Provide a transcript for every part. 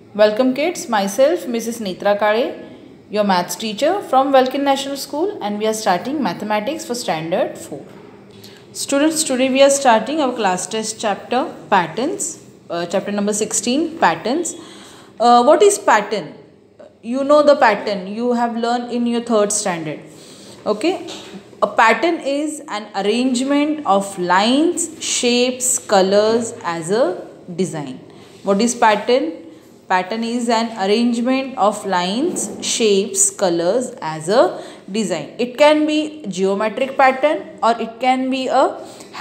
Welcome kids, myself Mrs. Netra Kale, your maths teacher from Welkin National School, and we are starting mathematics for standard 4. Students, today we are starting our class test chapter patterns, chapter number 16 patterns. What is pattern? You know the pattern you have learned in your third standard. Okay, a pattern is an arrangement of lines, shapes, colors as a design. What is pattern? Pattern is an arrangement of lines, shapes, colors as a design. It can be geometric pattern or it can be a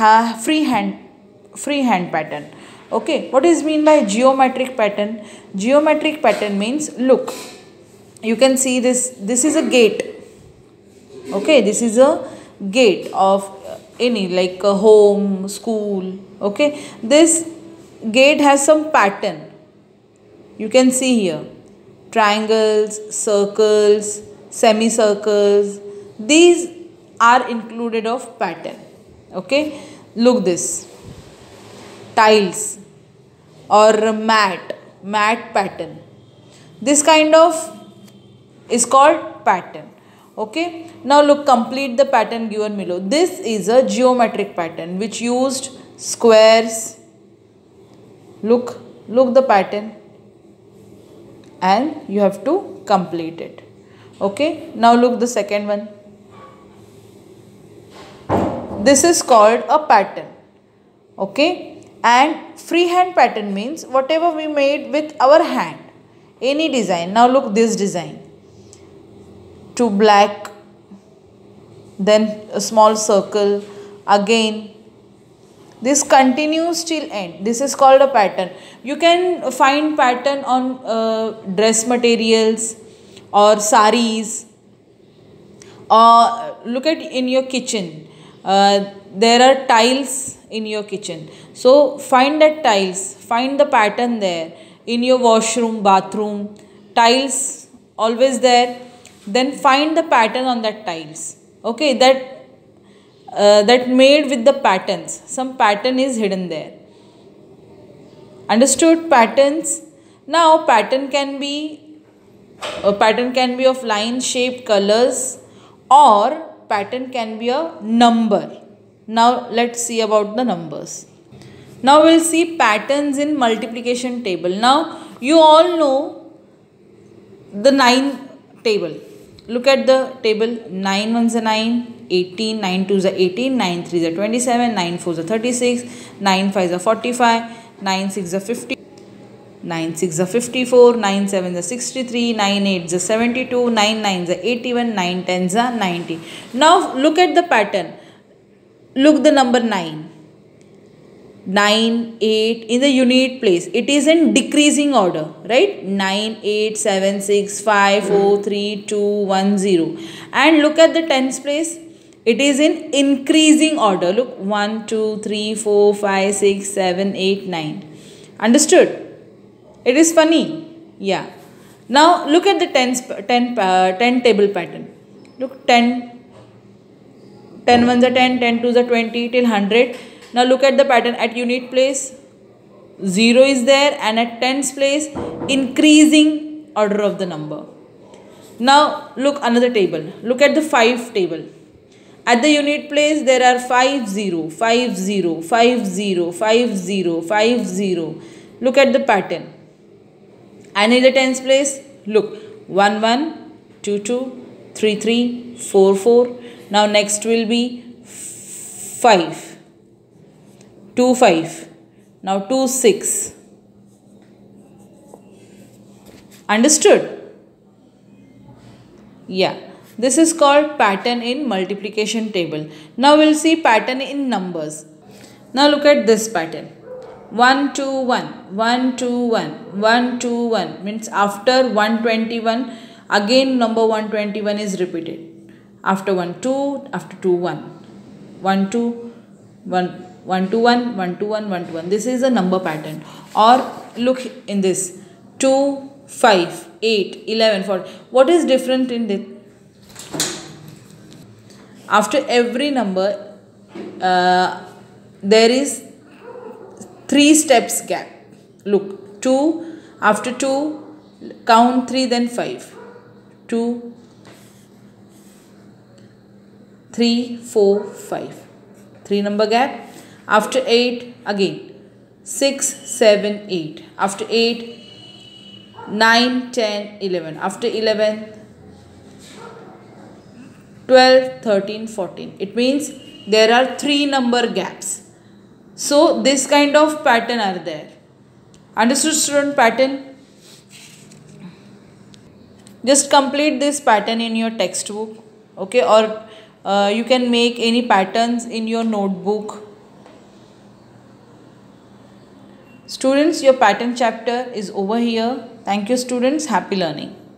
freehand pattern. Okay, what is mean by geometric pattern? Geometric pattern means, look, you can see this is a gate. Okay, this is a gate of any, like a home, school. Okay, this gate has some pattern. You can see here triangles, circles, semicircles. These are included of pattern. Okay, look this, tiles or mat pattern. This kind of is called pattern. Okay, now look, complete the pattern given below. This is a geometric pattern which used squares. Look the pattern, and you have to complete it. Okay, now look the second one. This is called a pattern. Okay, and freehand pattern means whatever we made with our hand, any design. Now look this design, two black, then a small circle, again this continues till end. This is called a pattern. You can find pattern on dress materials or saris, or look at in your kitchen. There are tiles in your kitchen, so find that tiles, find the pattern there. In your washroom, bathroom, tiles always there, then find the pattern on that tiles. Okay, that made with the patterns, some pattern is hidden there. Understood? Patterns. Now pattern can be of line, shape, colors, or pattern can be a number. Now let's see about the numbers. Now we'll see patterns in multiplication table. Now you all know the 9 table. Look at the table. 9 ones are 9, 18, 9 twos are 18, 9 threes are 27, 9 fours are 36, 9 fives are 45, 9 sixes are 50, 9 sixes are 54, 9 sevens are 63, 9 eights are 72, 9 nines are 81, 9 tens are 90. Now look at the pattern. Look the number 9. 9, 8 in the unit place. It is in decreasing order, right? 9, 8, 7, 6, 5, 4, 3, 2, 1, 0. And look at the tens place. It is in increasing order. Look, 1, 2, 3, 4, 5, 6, 7, 8, 9. Understood? It is funny. Yeah. Now look at the 10 table pattern. Look, 10 ones are 10, 10 twos are 20 till 100. Now look at the pattern. At unit place 0 is there, and at tens place increasing order of the number. Now look another table. Look at the 5 table. At the unit place there are 5 0, 5 0, 5 0, 5 0, 5 0. Look at the pattern. And in the tens place, look, 1 1, 2 2, 3 3, 4 4. Now next will be 5. 2 5, now 2 6. Understood? Yeah, this is called pattern in multiplication table. Now we'll see pattern in numbers. Now look at this pattern. 1 2 1, 1 2 1, 1 2 1 means after 121 again number 121 is repeated. After 1 2, after 2 1, 1 2 1. 1 2 1, 1 2 1, 1 2 1. This is a number pattern. Or look in this 2 5 8 11 40. What is different in this? After every number there is 3 steps gap. Look, 2 After 2, count 3, then 5. 2, 3, 4, 5. 3 number gap. After 8, again 6, 7, 8. After 8, 9, 10, 11. After 11, 12, 13, 14. It means there are 3 number gaps. So this kind of pattern are there. Understood, student? Pattern? Just complete this pattern in your textbook, okay, or you can make any patterns in your notebook. Students, your pattern chapter is over here. Thank you, students. Happy learning.